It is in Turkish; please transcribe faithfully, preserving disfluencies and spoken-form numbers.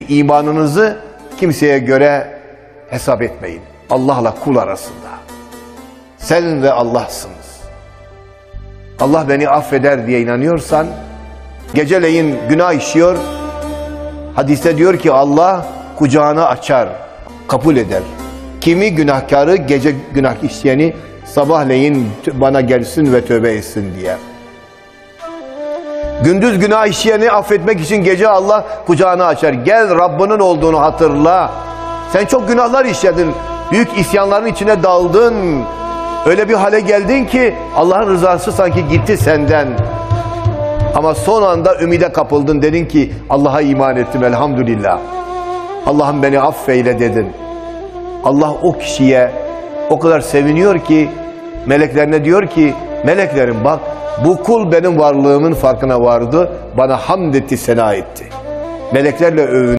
İmanınızı kimseye göre hesap etmeyin. Allah'la kul arasında. Sen ve Allah'sınız. Allah beni affeder diye inanıyorsan, geceleyin günah işiyor, hadiste diyor ki Allah kucağını açar, kabul eder. Kimi günahkarı, gece günah işleyeni sabahleyin bana gelsin ve tövbe etsin diye. Gündüz günah işleyeni affetmek için gece Allah kucağını açar. Gel Rabbinin olduğunu hatırla. Sen çok günahlar işledin. Büyük isyanların içine daldın. Öyle bir hale geldin ki Allah'ın rızası sanki gitti senden. Ama son anda ümide kapıldın. Dedin ki Allah'a iman ettim elhamdülillah. Allah'ım beni affeyle dedin. Allah o kişiye o kadar seviniyor ki meleklerine diyor ki meleklerim bak bu kul benim varlığımın farkına vardı. Bana hamd etti, sena etti. Meleklerle övün.